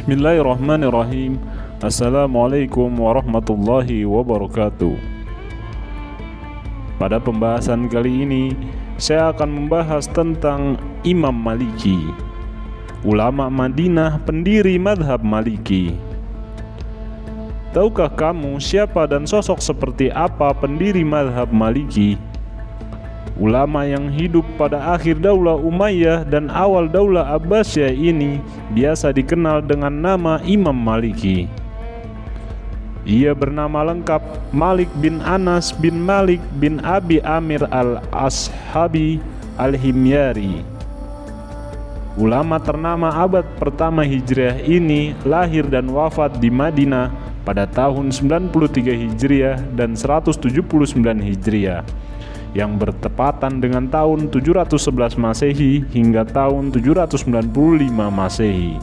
Bismillahirrahmanirrahim. Assalamualaikum warahmatullahi wabarakatuh. Pada pembahasan kali ini, saya akan membahas tentang Imam Maliki, ulama Madinah, pendiri mazhab Maliki. Tahukah kamu siapa dan sosok seperti apa pendiri mazhab Maliki? Ulama yang hidup pada akhir Daulah Umayyah dan awal Daulah Abbasiyah ini biasa dikenal dengan nama Imam Maliki. Ia bernama lengkap Malik bin Anas bin Malik bin Abi Amir al-Ashabi al-Himyari. Ulama ternama abad pertama Hijriah ini lahir dan wafat di Madinah pada tahun 93 Hijriah dan 179 Hijriah, yang bertepatan dengan tahun 711 Masehi hingga tahun 795 Masehi.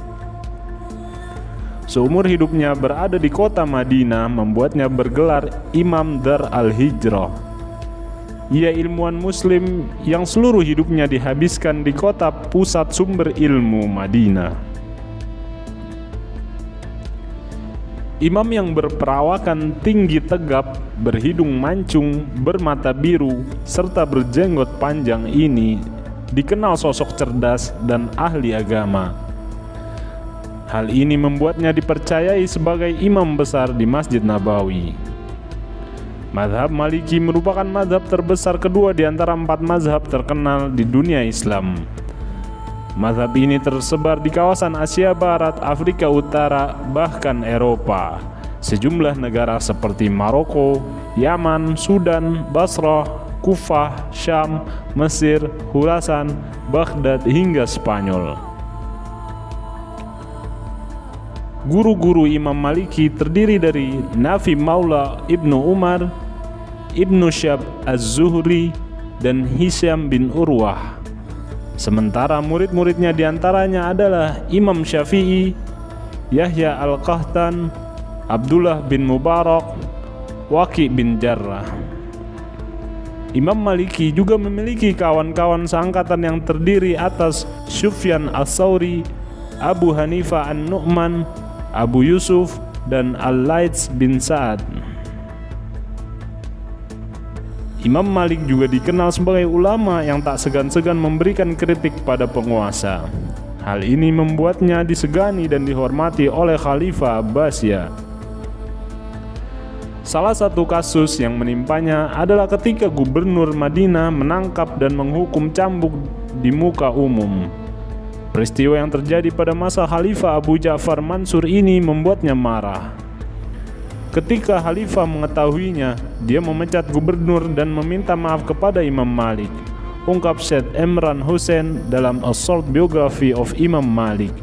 Seumur hidupnya berada di kota Madinah membuatnya bergelar Imam Dar al-Hijrah. Ia ilmuwan muslim yang seluruh hidupnya dihabiskan di kota pusat sumber ilmu Madinah. Imam yang berperawakan tinggi tegap, berhidung mancung, bermata biru, serta berjenggot panjang ini dikenal sosok cerdas dan ahli agama. Hal ini membuatnya dipercayai sebagai imam besar di Masjid Nabawi. Mazhab Maliki merupakan mazhab terbesar kedua di antara 4 mazhab terkenal di dunia Islam. Mazhab ini tersebar di kawasan Asia Barat, Afrika Utara, bahkan Eropa. Sejumlah negara seperti Maroko, Yaman, Sudan, Basrah, Kufah, Syam, Mesir, Khurasan, Baghdad hingga Spanyol. Guru-guru Imam Maliki terdiri dari Nafi Maula Ibnu Umar, Ibnu Syab Az-Zuhri, dan Hisyam bin Urwah. Sementara murid-muridnya diantaranya adalah Imam Syafi'i, Yahya Al-Qahtan, Abdullah bin Mubarak, Waqi bin Jarrah. Imam Maliki juga memiliki kawan-kawan seangkatan yang terdiri atas Sufyan Ats-Tsauri, Abu Hanifah An-Nu'man, Abu Yusuf, dan Al-Laits bin Sa'ad. Imam Malik juga dikenal sebagai ulama yang tak segan-segan memberikan kritik pada penguasa. Hal ini membuatnya disegani dan dihormati oleh Khalifah Abbasiyah. Salah satu kasus yang menimpanya adalah ketika gubernur Madinah menangkap dan menghukum cambuk di muka umum. Peristiwa yang terjadi pada masa Khalifah Abu Ja'far Mansur ini membuatnya marah. Ketika Khalifah mengetahuinya, dia memecat gubernur dan meminta maaf kepada Imam Malik, ungkap Syed Imran Hussein dalam A Short Biography of Imam Malik.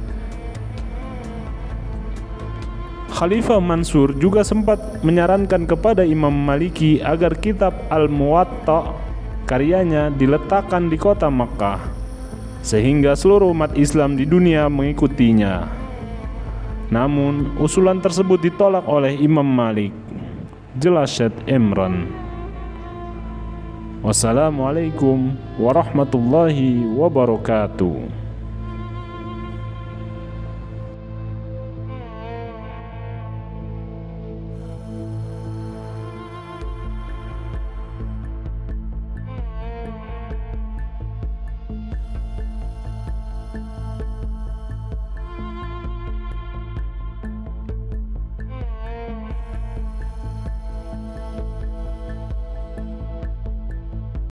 Khalifah Mansur juga sempat menyarankan kepada Imam Maliki agar kitab Al-Muwatta karyanya diletakkan di kota Makkah, sehingga seluruh umat Islam di dunia mengikutinya. Namun, usulan tersebut ditolak oleh Imam Malik. Jelas Syed Imran. Wassalamualaikum warahmatullahi wabarakatuh.